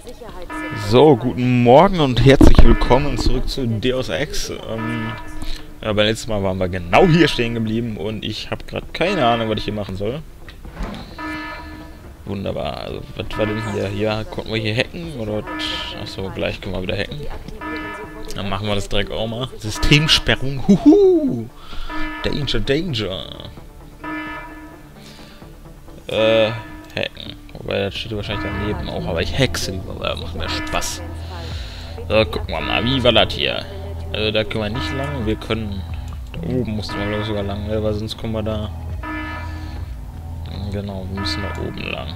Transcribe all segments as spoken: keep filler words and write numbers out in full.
So, guten Morgen und herzlich willkommen zurück zu Deus Ex. Ähm, ja, beim letzten Mal waren wir genau hier stehen geblieben und ich habe gerade keine Ahnung, was ich hier machen soll. Wunderbar. Also, was war denn hier? Hier konnten wir hier hacken oder was? Achso, gleich können wir wieder hacken. Dann machen wir das direkt auch mal. Systemsperrung. Huhu! Danger, Danger. Äh, hacken. Wobei, das steht wahrscheinlich daneben auch, aber ich hexe lieber, weil das macht mir Spaß. So, gucken wir mal, wie war das hier? Also, da können wir nicht lang, wir können... Da oben mussten wir, glaube ich, sogar lang, weil sonst kommen wir da... Genau, wir müssen da oben lang.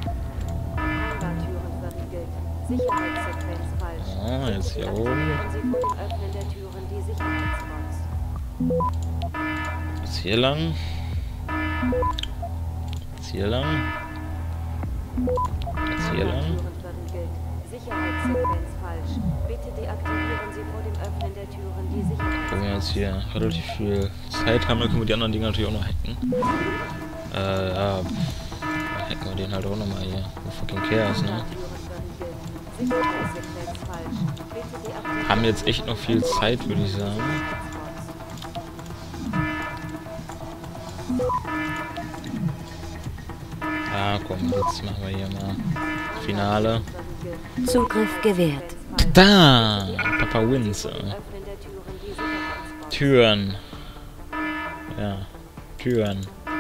Ah, jetzt hier oben. Jetzt hier lang. Jetzt hier lang. Jetzt hier lang. Sicherheitssequenz falsch. Bitte deaktivieren Sie vor dem Öffnen der Türen die Sicherheitssequenz. Wenn wir jetzt hier relativ viel Zeit haben, dann können wir die anderen Dinge natürlich auch noch hacken. Äh, ja. Dann hacken wir den halt auch nochmal hier. Wo fucking Chaos, ne? Haben jetzt echt noch viel Zeit, würde ich sagen. Ja, komm, jetzt machen wir hier mal Finale. Zugriff gewährt. Da! Papa wins. Türen. Ja, Türen.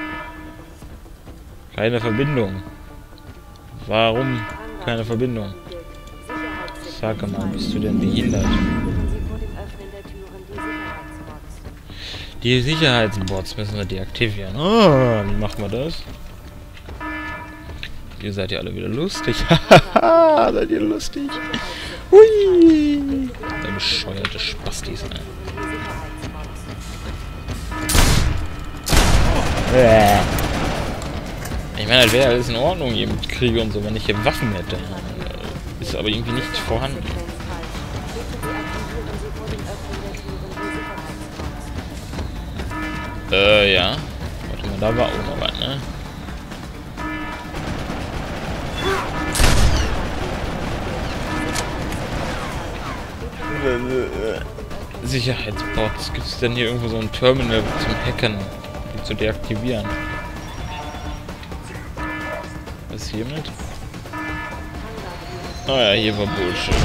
Keine Verbindung. Warum keine Verbindung? Sag mal, bist du denn behindert? Die Sicherheitsbots müssen wir deaktivieren. Oh, wie machen wir das? Ihr seid ja alle wieder lustig. Hahaha, seid ihr lustig? Hui! Der bescheuerte Spastis, ne? Äh. Ich meine, das wäre alles in Ordnung hier mit Kriege und so, wenn ich hier Waffen hätte. Ist aber irgendwie nicht vorhanden. Äh, ja. Warte mal, da war auch noch was, ne? Sicherheitsbots. Gibt es denn hier irgendwo so ein Terminal zum Hacken, die zu deaktivieren? Was ist hiermit? Ah ja, hier war Bullshit.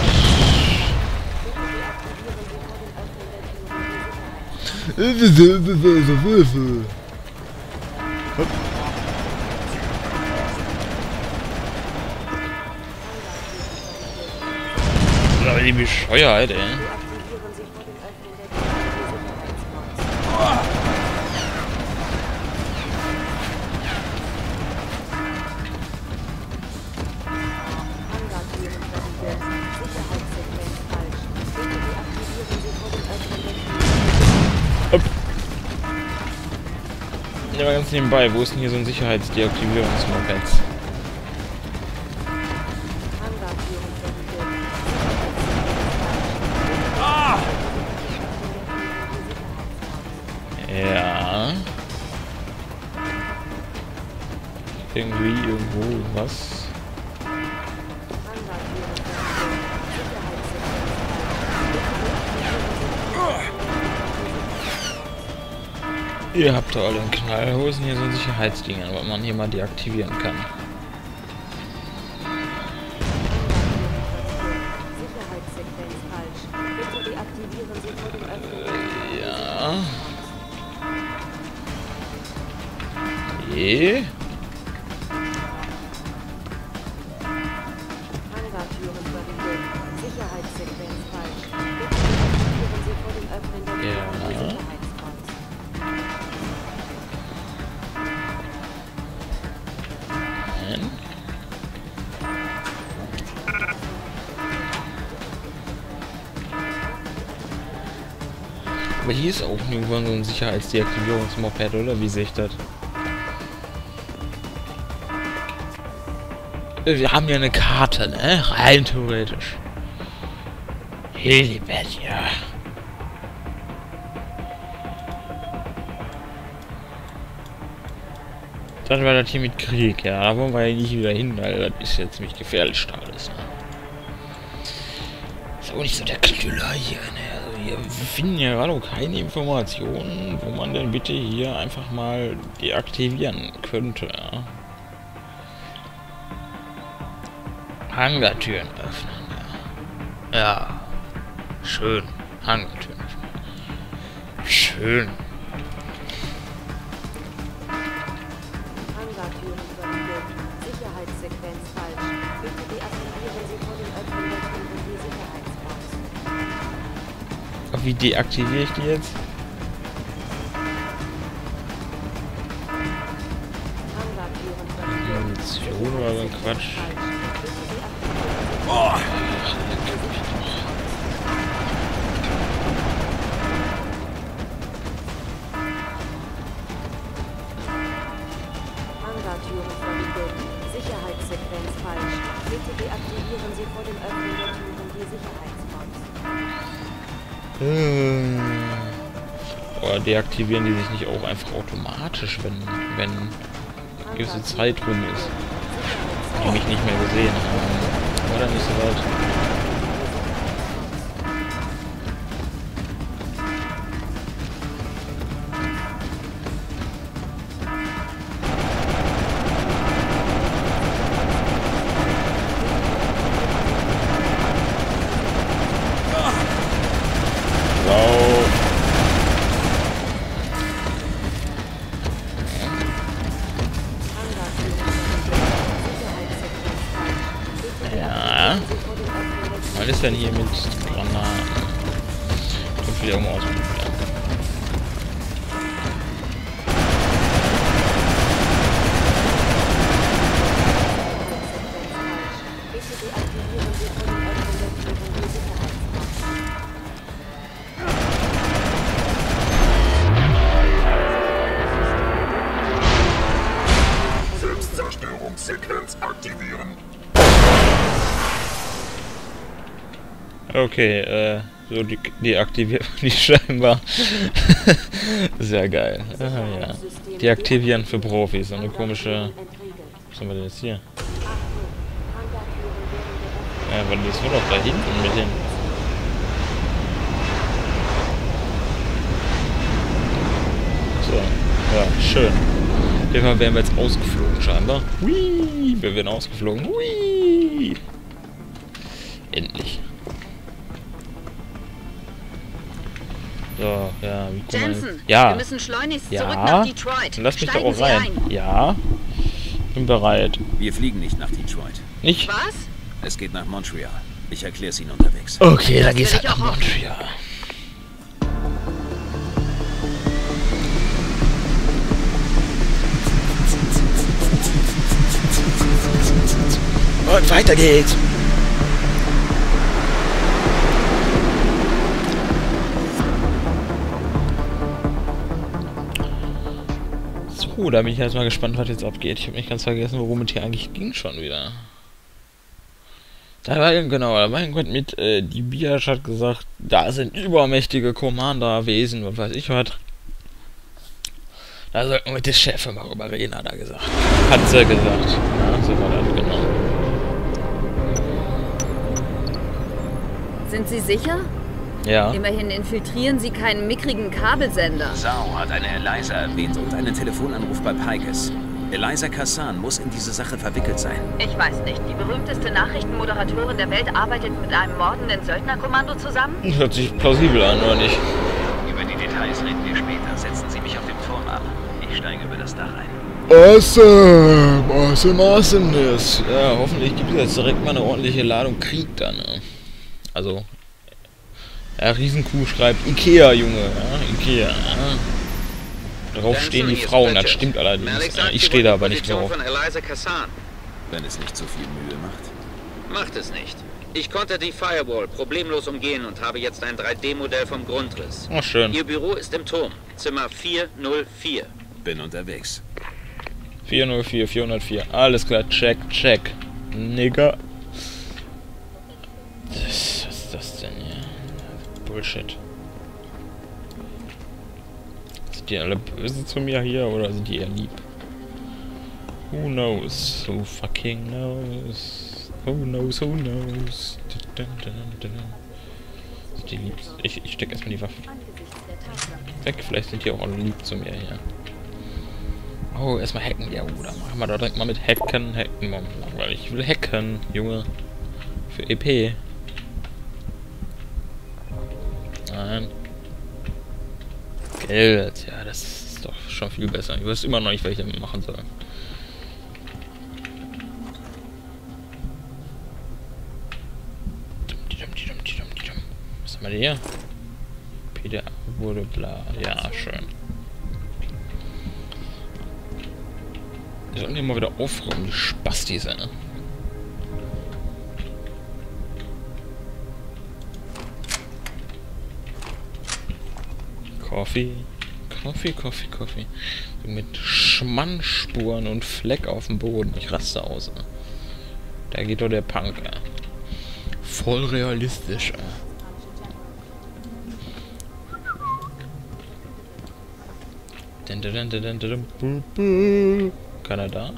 Aber die Bescheuerheit, ey. Hopp. Ja, mal ganz nebenbei, wo ist denn hier so ein Sicherheitsdeaktivierungsmoped? Ja. Irgendwie, irgendwo, was? Ihr habt da alle einen Knall. Wo ist denn hier so ein Sicherheitsding, was man hier mal deaktivieren kann? Äh, ja. Je. Ja. Nein. Aber hier ist auch irgendwann so ein Sicherheitsdeaktivierungsmoped, oder? Wie sehe ich das? Wir haben ja eine Karte, ne? Rein theoretisch. Hilibet, ja. Dann war das hier mit Krieg, ja. Da wollen wir ja nicht wieder hin, weil das ist jetzt ziemlich gefährlich da alles. Ne? Ist auch nicht so der Knüller hier, ne? Also hier, wir finden ja gerade keine Informationen, wo man denn bitte hier einfach mal deaktivieren könnte, ja? Hangartüren öffnen, ja. Ja. Schön. Hangartüren öffnen. Schön. Hangartüren verriegelt. Sicherheitssequenz falsch. Bitte deaktivieren Sie vor dem Öffnen der Türen die Sicherheitsbox. Wie deaktiviere ich die jetzt? Hangartüren verriegelt. Munition oder so ein Quatsch. Oh. Hangartüren verriegelt. Sicherheitssequenz falsch. Bitte deaktivieren Sie vor dem Öffnen der Türen die Sicherheitsbox. Oder deaktivieren die sich nicht auch einfach automatisch, wenn, wenn eine gewisse Zeit rum ist? Die mich nicht mehr gesehen haben. War dann nicht so weit. Was ist denn hier mit Granaten? Ich will irgendwo ausprobieren. Selbstzerstörungssequenz aktivieren. Okay, äh, so die deaktiviert man die scheinbar. Sehr geil. Aha, ja. Deaktivieren für Profis. So eine komische. Was haben wir denn jetzt hier? Ja, weil das war doch da hinten mit den. So, ja, schön. Auf jeden Fall wären wir jetzt ausgeflogen scheinbar. Hui, wir werden ausgeflogen. Hui. Endlich. So, ja, wie kommen Jensen, wir... Ja. wir müssen schleunigst Ja. zurück nach Detroit. Lass mich Steigen doch auch Sie rein. ein. Ja. Bin bereit. Wir fliegen nicht nach Detroit. Nicht? Was? Es geht nach Montreal. Ich erkläre es Ihnen unterwegs. Okay, dann geht's will halt ich nach auch hoffen. Montreal. Und weiter geht's. So, da bin ich erstmal gespannt, was jetzt abgeht. Ich habe nicht ganz vergessen, worum es hier eigentlich ging schon wieder. Da war genau, da war irgendwas mit, äh, die Biasch hat gesagt, da sind übermächtige Commander-Wesen, was weiß ich was. Da sollten wir mit der Chefin mal rüber reden, hat er gesagt. Hat sie gesagt. Ja, so war das, genau. Sind Sie sicher? Ja. Immerhin infiltrieren Sie keinen mickrigen Kabelsender. Sau hat eine Eliza erwähnt und einen Telefonanruf bei Pikes. Eliza Kassan muss in diese Sache verwickelt sein. Ich weiß nicht. Die berühmteste Nachrichtenmoderatorin der Welt arbeitet mit einem mordenden Söldnerkommando zusammen? Hört sich plausibel an, oder nicht? Über die Details reden wir später. Setzen Sie mich auf dem Turm ab. Ich steige über das Dach ein. Awesome, awesome, awesomeness. Ja, hoffentlich gibt es jetzt direkt mal eine ordentliche Ladung Krieg dann, ne? Also, ja, Riesenkuh schreibt Ikea, Junge, ja, Ikea, ja. Drauf stehen die Frauen, das stimmt allerdings. Ja, ich stehe da aber nicht drauf. Von Eliza Kassan. Wenn es nicht zu viel Mühe macht. Macht es nicht. Ich konnte die Firewall problemlos umgehen und habe jetzt ein drei D Modell vom Grundriss. Ach, schön. Ihr Büro ist im Turm, Zimmer vier null vier. Bin unterwegs. vier null vier, vierhundertvier. Alles klar, check, check. Nigga. Das, was ist das denn hier? Bullshit. Sind die alle böse zu mir hier oder sind die eher lieb? Who knows? Who fucking knows? Who knows? Who knows? Dun, dun, dun, dun. Die lieb. Ich, ich stecke erstmal die Waffe weg. Vielleicht sind die auch alle lieb zu mir hier. Oh, erstmal hacken. Ja, oder machen wir da direkt mal mit Hacken. Hacken, Mann. Langweilig. Ich will hacken, Junge. Für E P. Nein. Geld. Ja, das ist doch schon viel besser. Ich weiß immer noch nicht, was ich damit machen soll. Was haben wir hier? P D A wurde bla. Ja, schön. Wir sollten die mal wieder aufräumen, die Spastis, ne? Coffee. Coffee, Coffee, Coffee. So mit Schmannspuren und Fleck auf dem Boden. Ich raste aus, ne? Da geht doch der Punk, ja. Voll realistisch, ja. Keiner da?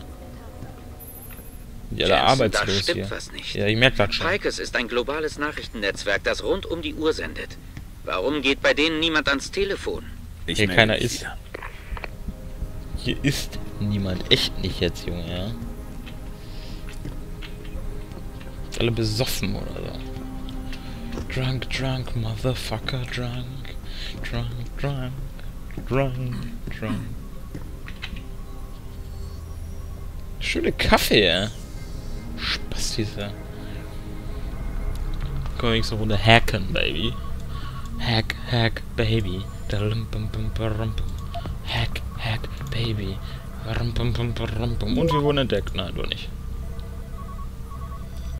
Ja, der arbeitslos da stimmt hier. Was nicht. Ja, ich merke das schon. Pikes ist ein globales Nachrichtennetzwerk, das rund um die Uhr sendet. Warum geht bei denen niemand ans Telefon? Ich Hier melde keiner mich ist. wieder. Hier ist niemand. Echt nicht jetzt, Junge, ja. Ist alle besoffen oder so. Drunk, drunk, motherfucker, drunk. Drunk, drunk. Drunk, drunk. Schöne Kaffee, ja. Spaß, dieser. Komm, ich so runter hacken, baby. Hack, hack, baby. Hack, hack, baby. Und wir wurden entdeckt. Nein, du nicht.